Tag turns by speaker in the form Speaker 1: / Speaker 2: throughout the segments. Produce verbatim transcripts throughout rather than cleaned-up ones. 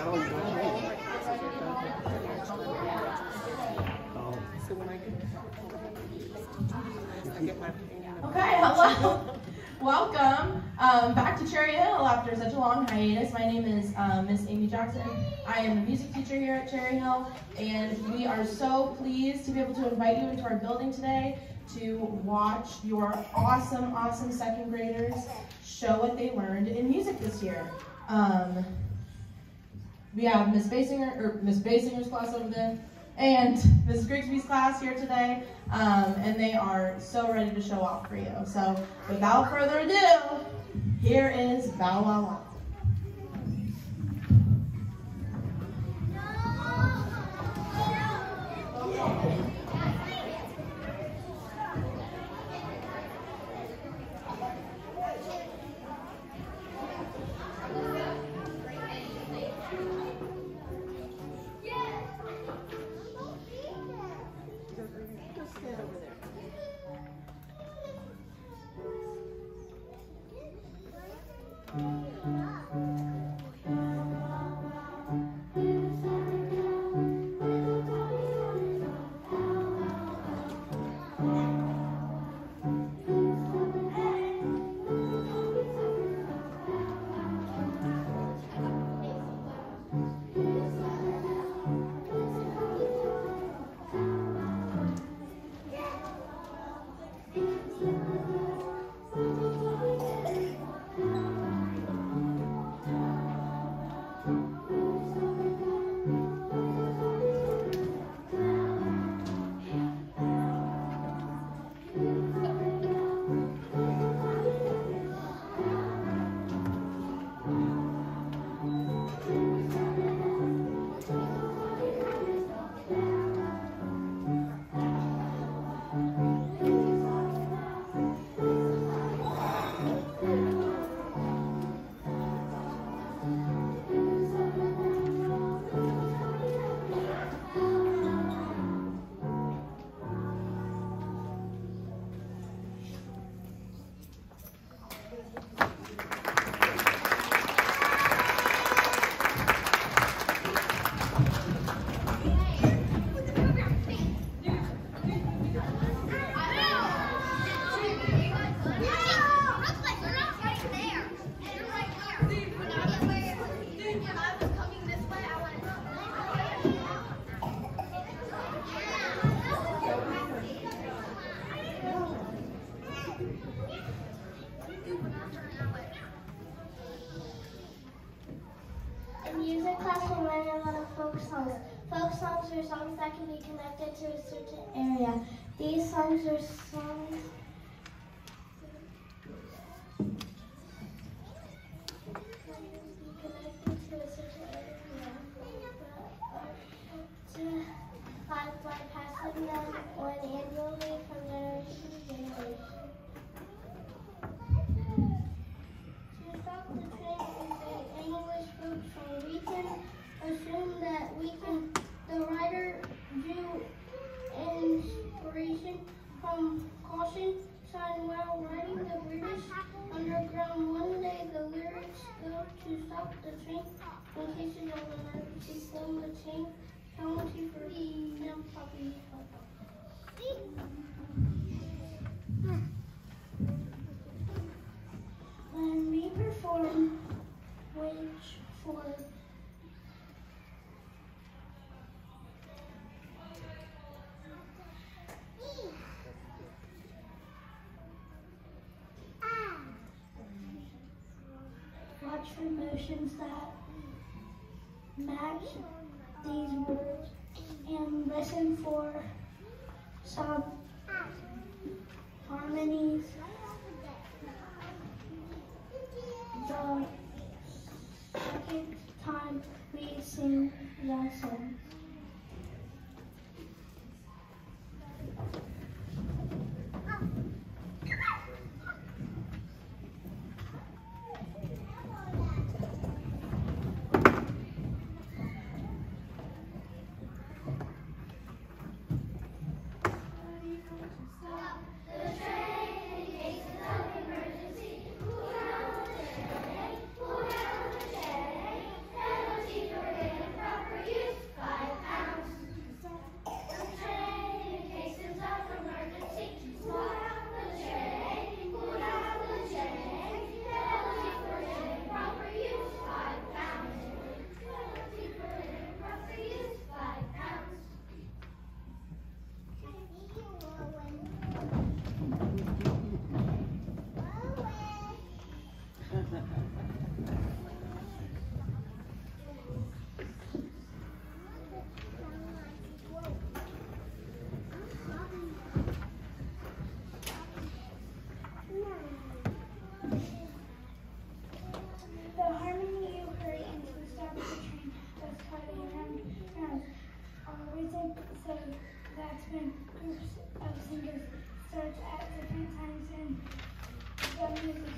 Speaker 1: Okay, hello. Welcome um, back to Cherry Hill after such a long hiatus. My name is um, Miss Amy Jackson. I am the music teacher here at Cherry Hill, and we are so pleased to be able to invite you into our building today to watch your awesome, awesome second graders show what they learned in music this year. Um, we have Miss Basinger, or Miss Basinger's class over there, and Missus Grigsby's class here today, um, and they are so ready to show off for you. So without further ado, here is Bow Wow Wow.
Speaker 2: Folk songs are songs that can be connected to a certain area. These songs are songs connected to a certain area. To life by passing them on annually from generation to generation. To stop the train is an English group song. We can assume that we can the writer drew inspiration from caution sign while writing the British Underground. One day the lyrics go to stop the train in case of an emergency. Slow the chain, penalty for them puppy. When we perform which for watch for motions that match these words and listen for some harmonies. The second time we sing the song.
Speaker 3: Emergency.
Speaker 2: starts at different times in the music.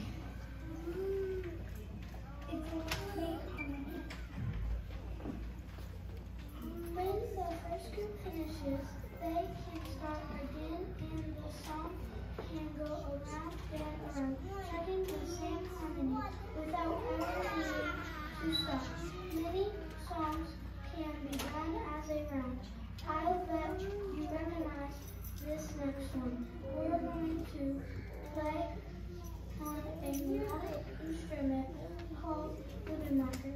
Speaker 2: It's a great harmony. When the first group finishes, they can start again and the song can go around and around, checking the same harmony without ever needing to stop. Many songs can be done as a round. I bet you recognize this next one. We're going to play on a melodic instrument called wooden markers.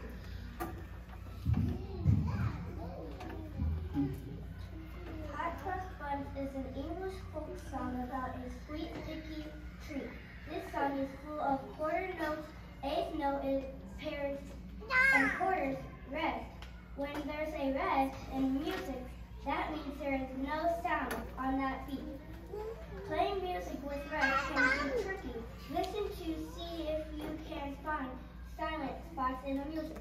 Speaker 2: Hot Cross Buns is an English folk song about a sweet, sticky treat. This song is full of quarter notes. Eighth note is pairs and quarters rest. When there's a rest in music, that means there is no sound on that beat. Playing music with rest can be tricky. Listen to see if you can find silent spots in the music.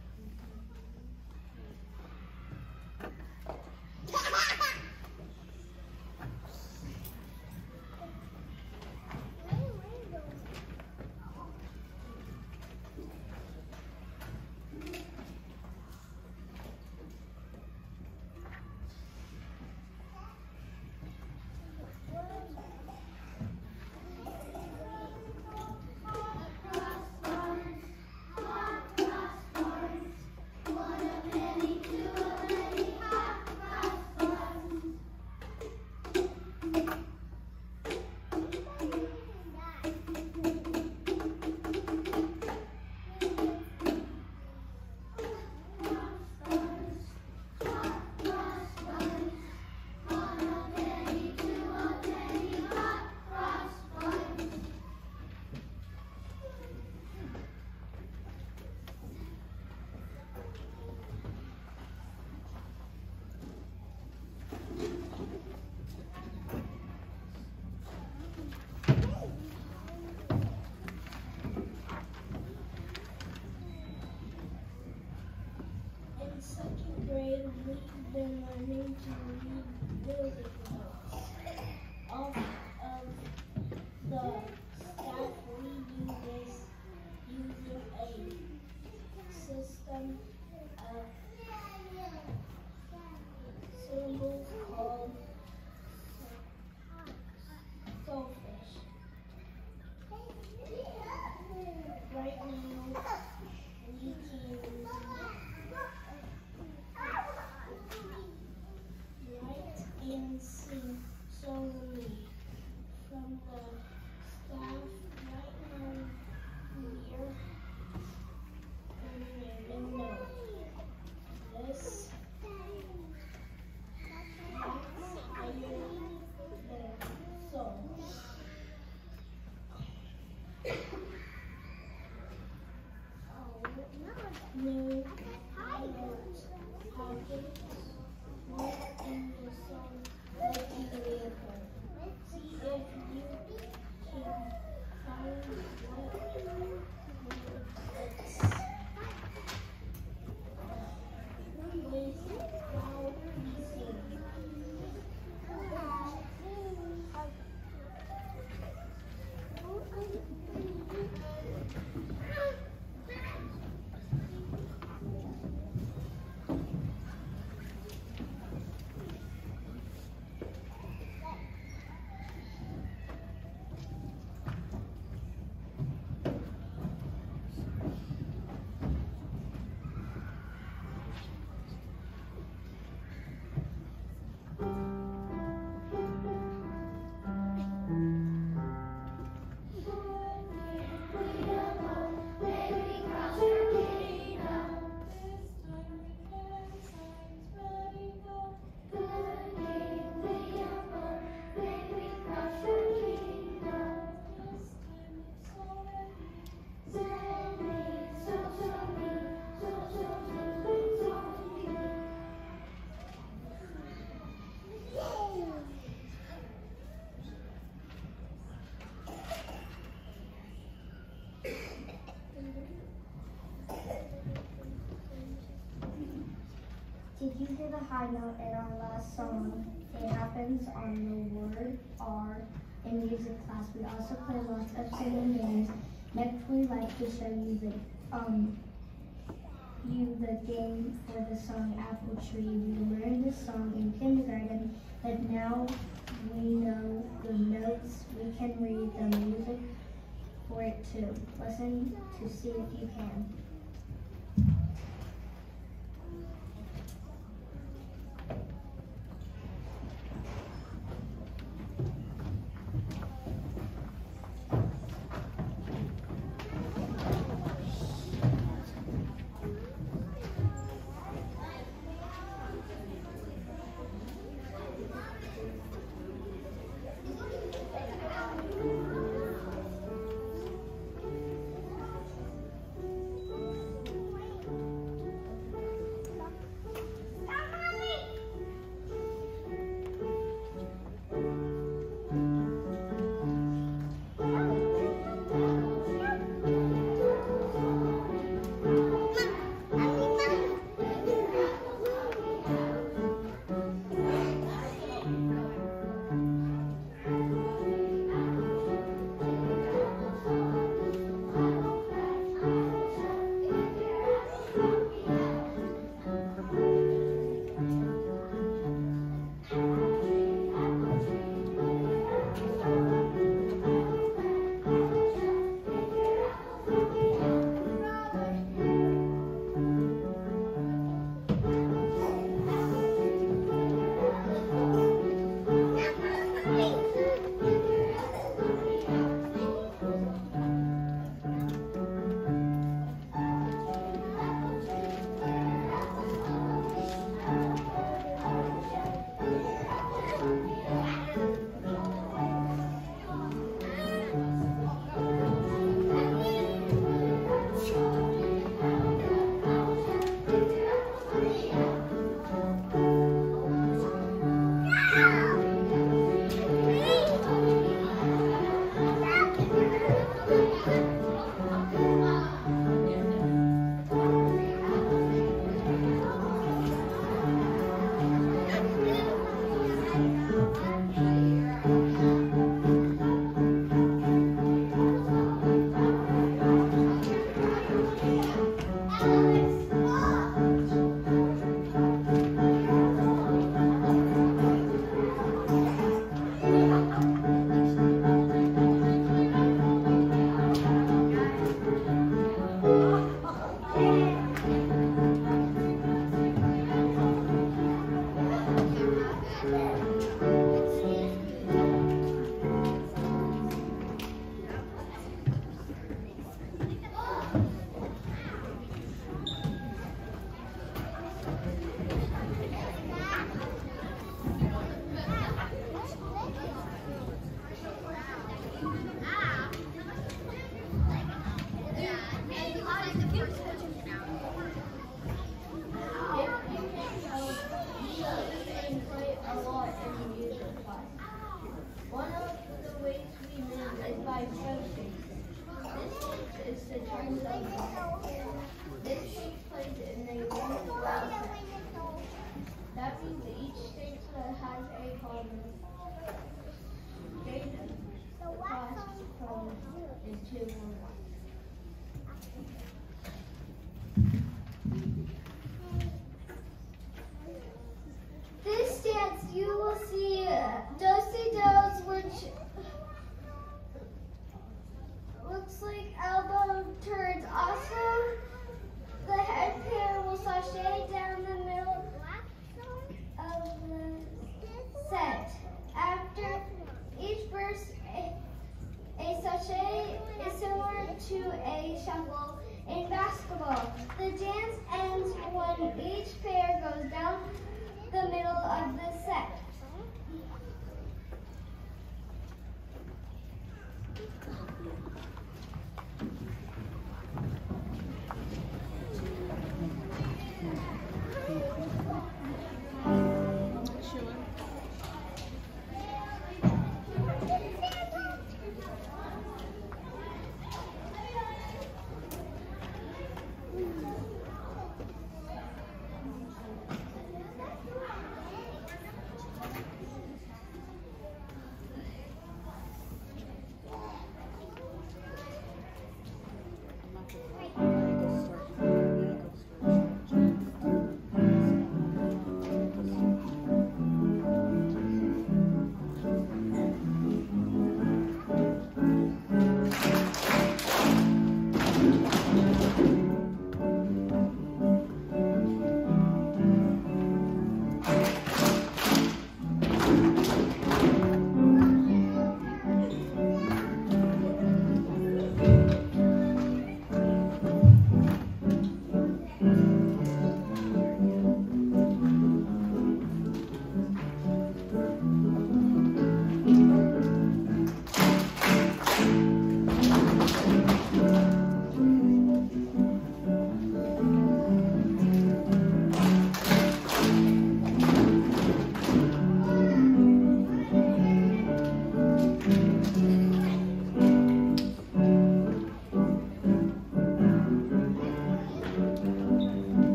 Speaker 2: In second grade, we've been learning to read music notes. All of the staff we do this using a system of symbols called goldfish. Right now, we can write and sing solely from the staff right now here and random note. This makes Did you hear the high note in our last song? It happens on the word R in music class. We also play lots of singing games. Next, we'd like to show you the um you the game for the song Apple Tree. We learned this song in kindergarten, but now we know the notes. We can read the music for it too. Listen to see if you can. That means that each state has a common data. The cost from is two or one. This dance, you will see do-si-dos, which looks like elbow turns. Also, the head pair will sashay down the middle of the set. After each verse, a, a sashay is similar to a shuffle in basketball. The dance ends when each pair goes down the middle of the set.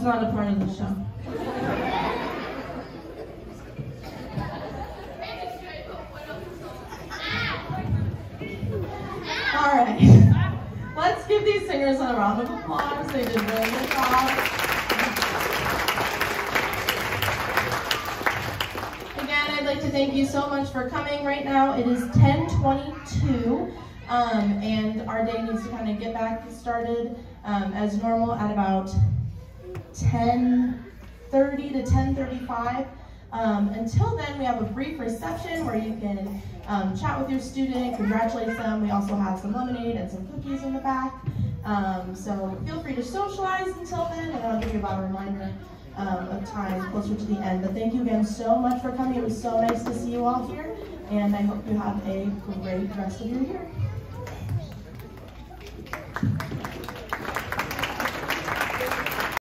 Speaker 1: not a part of the show. All right. Let's give these singers a round of applause. They did a really good job. Again, I'd like to thank you so much for coming right now. It is ten twenty-two, um, and our day needs to kind of get back started um, as normal at about ten thirty to ten thirty-five. Um, until then, we have a brief reception where you can um, chat with your student, congratulate them. We also have some lemonade and some cookies in the back. Um, so feel free to socialize until then, and I'll give you about a reminder um, of time closer to the end. But thank you again so much for coming. It was so nice to see you all here, and I hope you have a great rest of your year.